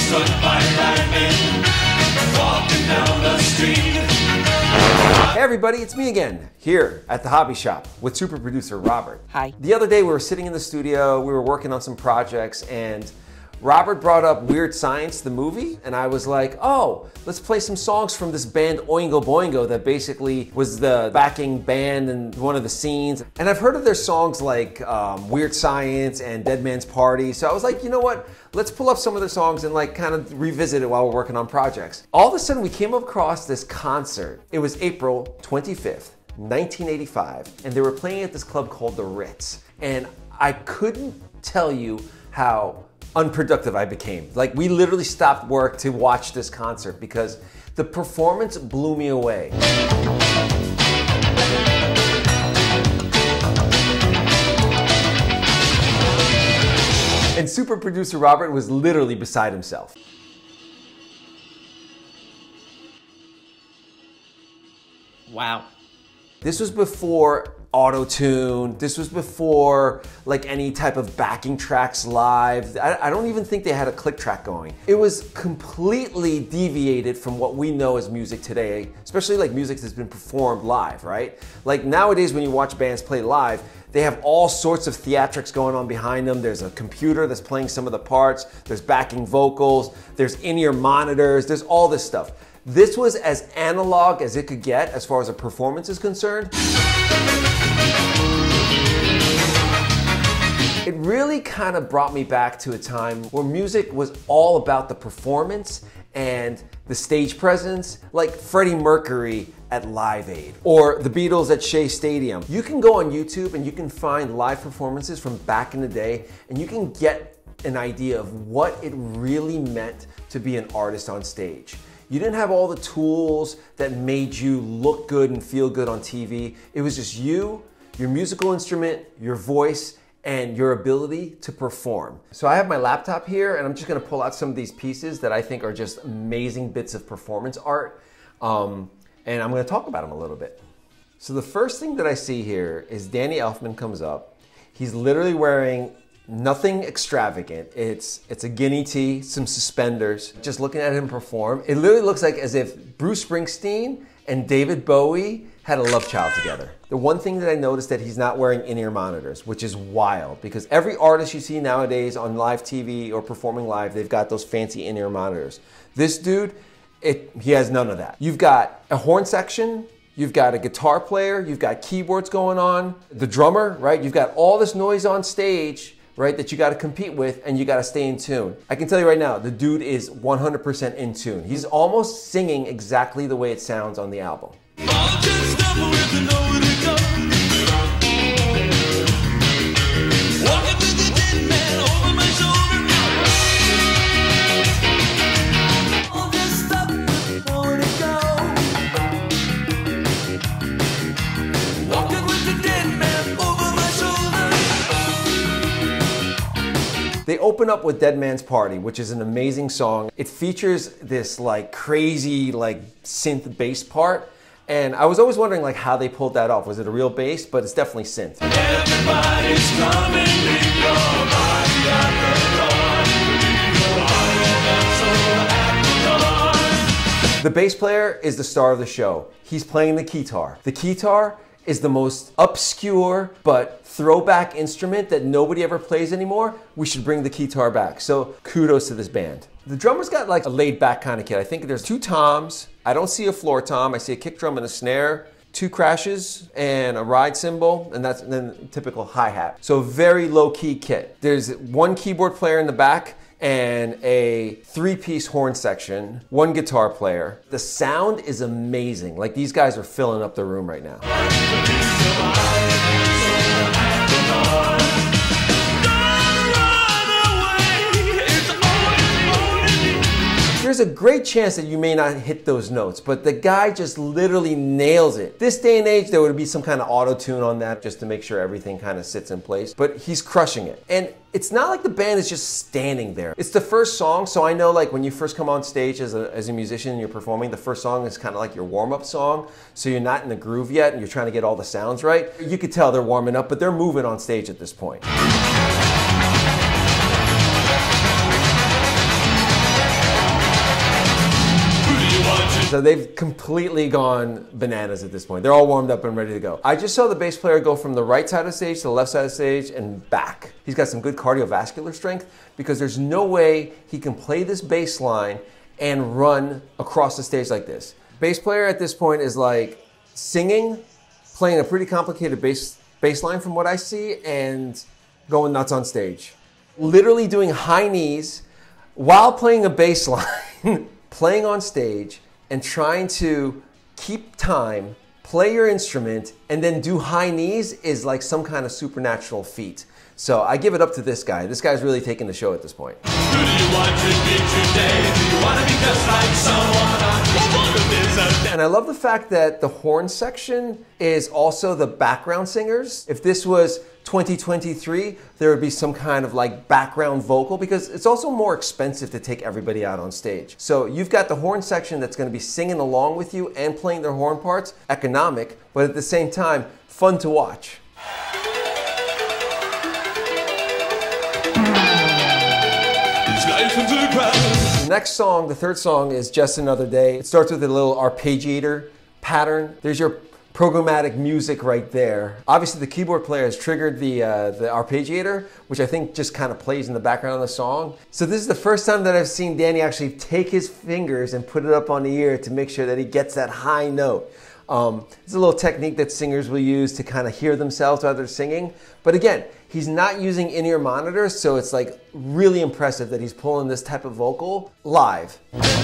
struck by lightning, walking down the street. Hey everybody, it's me again, here at the hobby shop with super producer Robert. Hi. The other day we were sitting in the studio, we were working on some projects, and Robert brought up Weird Science, the movie, and I was like, oh, let's play some songs from this band Oingo Boingo that basically was the backing band in one of the scenes. And I've heard of their songs like Weird Science and Dead Man's Party, so I was like, you know what? Let's pull up some of their songs and like kind of revisit it while we're working on projects. All of a sudden we came across this concert. It was April 25th, 1985, and they were playing at this club called the Ritz. And I couldn't tell you how unproductive I became. Like, we literally stopped work to watch this concert because the performance blew me away. And super producer Robert was literally beside himself. Wow. This was before auto-tune. This was before like any type of backing tracks live. I don't even think they had a click track going. It was completely deviated from what we know as music today, especially like music that's been performed live, right? Like nowadays when you watch bands play live, they have all sorts of theatrics going on behind them. There's a computer that's playing some of the parts. There's backing vocals. There's in-ear monitors. There's all this stuff. This was as analog as it could get as far as a performance is concerned. It really kind of brought me back to a time where music was all about the performance and the stage presence, like Freddie Mercury at Live Aid or the Beatles at Shea Stadium. You can go on YouTube and you can find live performances from back in the day and you can get an idea of what it really meant to be an artist on stage. You didn't have all the tools that made you look good and feel good on TV. It was just you, your musical instrument, your voice, and your ability to perform. So I have my laptop here and I'm just gonna pull out some of these pieces that I think are just amazing bits of performance art. And I'm gonna talk about them a little bit. So the first thing that I see here is Danny Elfman comes up. He's literally wearing nothing extravagant. It's a guinea tee, some suspenders. Just looking at him perform, it literally looks like as if Bruce Springsteen and David Bowie had a love child together. The one thing that I noticed that he's not wearing in-ear monitors, which is wild because every artist you see nowadays on live TV or performing live, they've got those fancy in-ear monitors. This dude, he has none of that. You've got a horn section, you've got a guitar player, you've got keyboards going on, the drummer, right? You've got all this noise on stage, right, that you gotta compete with and you gotta stay in tune. I can tell you right now, the dude is 100% in tune. He's almost singing exactly the way it sounds on the album. They open up with Dead Man's Party, which is an amazing song. It features this like crazy like synth bass part. And I was always wondering like how they pulled that off. Was it a real bass? But it's definitely synth. Everybody's coming in your body at the door. The bass player is the star of the show. He's playing the guitar. The guitar is the most obscure but throwback instrument that nobody ever plays anymore. We should bring the guitar back. So kudos to this band. The drummer's got like a laid back kind of kit. I think there's 2 toms. I don't see a floor tom. I see a kick drum and a snare, 2 crashes and a ride cymbal, and then typical hi-hat. So very low key kit. There's 1 keyboard player in the back and a 3-piece horn section, 1 guitar player. The sound is amazing. Like these guys are filling up the room right now. There's a great chance that you may not hit those notes, but the guy just literally nails it. This day and age, there would be some kind of auto-tune on that just to make sure everything kind of sits in place, but he's crushing it. And it's not like the band is just standing there. It's the first song, so I know like when you first come on stage as a musician and you're performing, the first song is kind of like your warm-up song, so you're not in the groove yet and you're trying to get all the sounds right. You could tell they're warming up, but they're moving on stage at this point. So they've completely gone bananas at this point. They're all warmed up and ready to go. I just saw the bass player go from the right side of the stage to the left side of the stage and back. He's got some good cardiovascular strength because there's no way he can play this bass line and run across the stage like this. Bass player at this point is like singing, playing a pretty complicated bass line from what I see, and going nuts on stage. Literally doing high knees while playing a bass line, playing on stage, and trying to keep time, play your instrument, and then do high knees is like some kind of supernatural feat. So I give it up to this guy. This guy's really taking the show at this point. Who do you want to be today? Do you want to be just like someone on this? And I love the fact that the horn section is also the background singers. If this was 2023, there would be some kind of like background vocal because it's also more expensive to take everybody out on stage. So you've got the horn section that's going to be singing along with you and playing their horn parts, economic, but at the same time, fun to watch. The next song, the third song, is Just Another Day. It starts with a little arpeggiator pattern. There's your programmatic music right there. Obviously, the keyboard player has triggered the arpeggiator, which I think just kind of plays in the background of the song. So this is the first time that I've seen Danny actually take his fingers and put it up on the ear to make sure that he gets that high note. It's a little technique that singers will use to kind of hear themselves while they're singing. But again, he's not using in-ear monitors, so it's like really impressive that he's pulling this type of vocal live.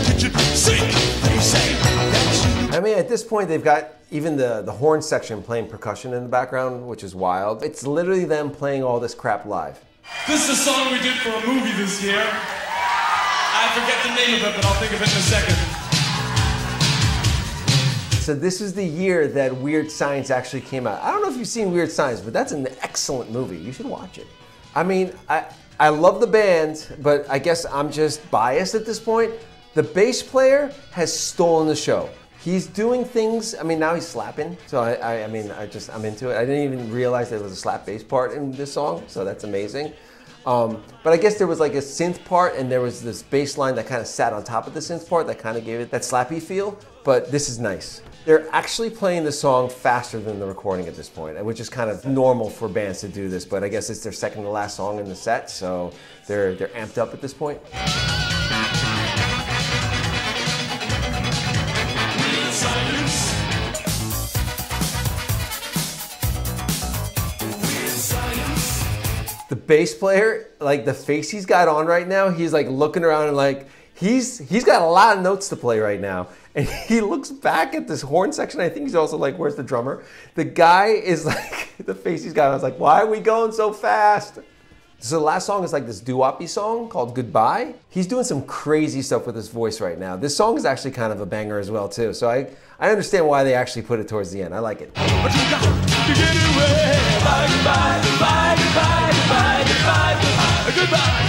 I mean, at this point, they've got even the horn section playing percussion in the background, which is wild. It's literally them playing all this crap live. This is a song we did for a movie this year. I forget the name of it, but I'll think of it in a second. So this is the year that Weird Science actually came out. I don't know if you've seen Weird Science, but that's an excellent movie. You should watch it. I mean, I love the band, but I guess I'm just biased at this point. The bass player has stolen the show. He's doing things, I mean, now he's slapping. So I'm into it. I didn't even realize there was a slap bass part in this song, so that's amazing. But I guess there was like a synth part and there was this bass line that kind of sat on top of the synth part that kind of gave it that slappy feel, but this is nice. They're actually playing the song faster than the recording at this point, which is kind of normal for bands to do this, but I guess it's their second to last song in the set, so they're amped up at this point. The bass player, like the face he's got on right now, he's like looking around and like, he's got a lot of notes to play right now. And he looks back at this horn section. I think he's also like, where's the drummer? The guy is like, the face he's got, I was like, why are we going so fast? So the last song is like this doo-woppy song called Goodbye. He's doing some crazy stuff with his voice right now. This song is actually kind of a banger as well too. So I understand why they actually put it towards the end. I like it. But you got to get away. Goodbye, goodbye, goodbye, goodbye, goodbye, goodbye, goodbye.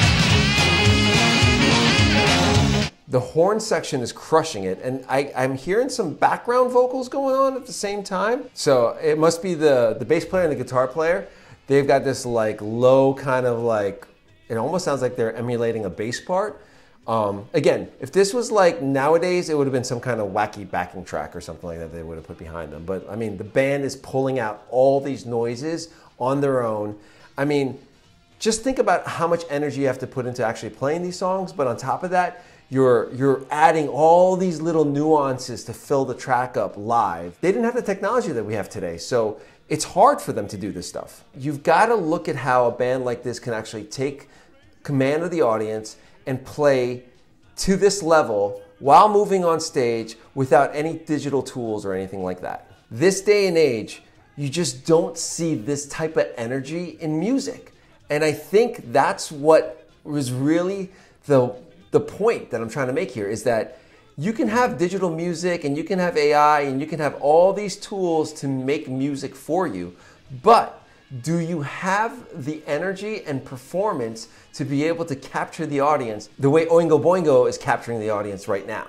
The horn section is crushing it, and I'm hearing some background vocals going on at the same time. So it must be the bass player and the guitar player. They've got this like low kind of like, it almost sounds like they're emulating a bass part. Again, if this was like nowadays, it would have been some kind of wacky backing track or something like that they would have put behind them. But I mean, the band is pulling out all these noises on their own. I mean, just think about how much energy you have to put into actually playing these songs. But on top of that, you're adding all these little nuances to fill the track up live. They didn't have the technology that we have today, so it's hard for them to do this stuff. You've got to look at how a band like this can actually take command of the audience and play to this level while moving on stage without any digital tools or anything like that. This day and age, you just don't see this type of energy in music. And I think that's what was really the point that I'm trying to make here, is that you can have digital music and you can have AI and you can have all these tools to make music for you, but do you have the energy and performance to be able to capture the audience the way Oingo Boingo is capturing the audience right now?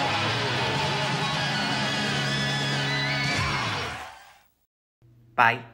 Bye.